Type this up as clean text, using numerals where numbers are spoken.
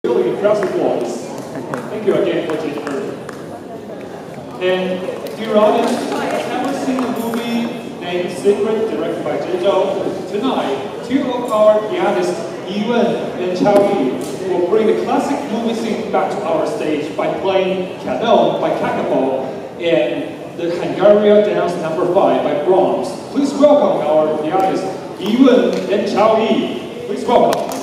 Really impressive voice. Thank you again for Jennifer. And dear audience, have you seen a movie named Secret, directed by Zhou? Tonight, two of our pianists, Yiwen and Chao-Yi, will bring the classic movie scene back to our stage by playing Canon by Kakabo and the Hungarian Dance No. 5 by Brahms. Please welcome our pianists, Yiwen and Chao-Yi. Please welcome.